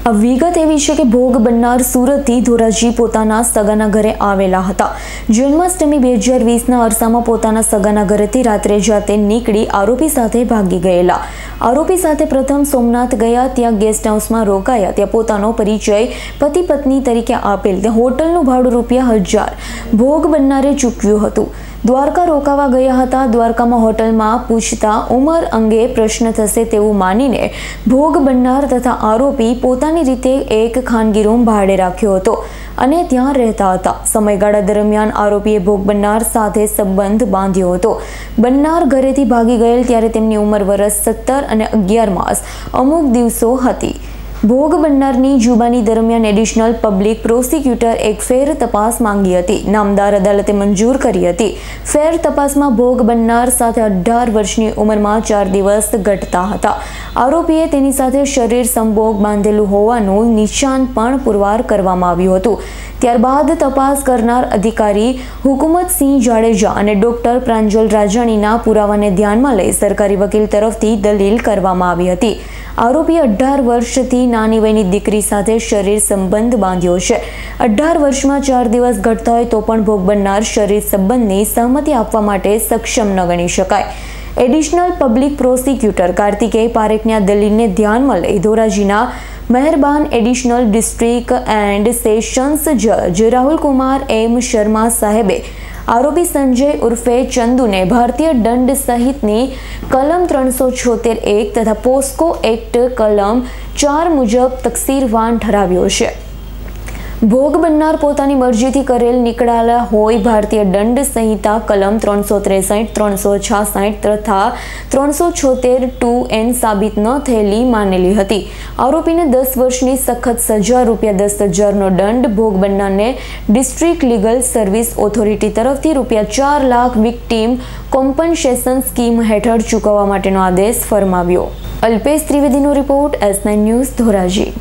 વિગત એવી છે કે ભોગ બનનાર સુરતથી ધોરાજી પોતાના સગાના ઘરે આવેલા હતા। જન્માષ્ટમી 2020ના અરસામાં પોતાના સગાના ઘરેથી રાત્રે જાતે નીકળી આરોપી સાથે ભાગી ગયેલા। આરોપી સાથે પ્રથમ સોમનાથ ગયા, ત્યાં ગેસ્ટ હાઉસમાં રોકાયા, ત્યાં પોતાનો પરિચય પતિ પત્ની તરીકે આપેલ, ત્યાં હોટલનું ભાડું ₹1000 ભોગ બનનારે ચૂકવ્યું હતું। દ્વારકા રોકાવા ગયા હતા। દ્વારકામાં હોટલમાં પૂછતા ઉંમર અંગે પ્રશ્ન થશે તેવું માનીને ભોગ બનનાર તથા આરોપી પોતાની રીતે એક ખાનગી રૂમ ભાડે રાખ્યો હતો અને ત્યાં રહેતા હતા। સમયગાળા દરમિયાન આરોપીએ ભોગ બનનાર સાથે સંબંધ બાંધ્યો હતો। બનનાર ઘરેથી ભાગી ગયેલ ત્યારે તેમની ઉંમર વર્ષ 17 અને 11 માસ અમુક દિવસો હતી। ભોગ બનનારની જુબાની દરમિયાન એડિશનલ પબ્લિક પ્રોસિક્યુટર એક ફેર તપાસ માંગી હતી। નામદાર અદાલતે મંજૂર કરી હતી। ફેર તપાસમાં ભોગ બનનાર સાથે 18 વર્ષની ઉંમરમાં 4 દિવસ ઘટતા હતા। આરોપીએ તેની સાથે શરીર સંભોગ બાંધેલું હોવાનું નિશાન પણ પુરવાર કરવામાં આવ્યું હતું। ત્યારબાદ તપાસ કરનાર અધિકારી હુકુમતસિંહ જાડેજા અને ડોક્ટર પ્રાંજલ રાજાણીના પુરાવાને ધ્યાનમાં લઈ સરકારી વકીલ તરફથી દલીલ કરવામાં આવી હતી। આરોપી 18 વર્ષથી નાની વયની દીકરી સાથે શરીર સંબંધ બાંધ્યો છે। 18 વર્ષમાં 4 દિવસ ઘટતા હોય તો પણ ભોગ બનનાર શરીર સંબંધની સહમતિ આપવા માટે સક્ષમ ન ગણી શકાય। એડિશનલ પબ્લિક પ્રોસિક્યુટર કાર્તિકેય પારેખની આ દલીલને ધ્યાનમાં લઈ ધોરાજીના મહેરબાન એડિશનલ ડિસ્ટ્રિક્ટ એન્ડ સેશન્સ જજ રાહુલ કુમાર એમ શર્મા સાહેબે આરોપી સંજય ઉર્ફે ચંદુને ભારતીય દંડ સહિતની કલમ 376(1) તથા પોસ્કો એક્ટ કલમ 4 મુજબ તકસીરવાન ઠરાવ્યો છે। ભોગ બનનાર પોતાની મરજીથી કરેલ નીકળેલા હોય ભારતીય દંડ સંહિતા કલમ 363, 366 તથા 376(2)N સાબિત ન થયેલી માનેલી હતી। આરોપીને 10 વર્ષની સખત સજા, ₹10,000નો દંડ, ભોગ બનનારને ડિસ્ટ્રિક્ટ લીગલ સર્વિસ ઓથોરિટી તરફથી ₹4 લાખ વિક્ટીમ કોમ્પન્સેશન સ્કીમ હેઠળ ચૂકવવા માટેનો આદેશ ફરમાવ્યો। અલ્પેશ ત્રિવેદીનો રિપોર્ટ, S9 ન્યૂઝ, ધોરાજી।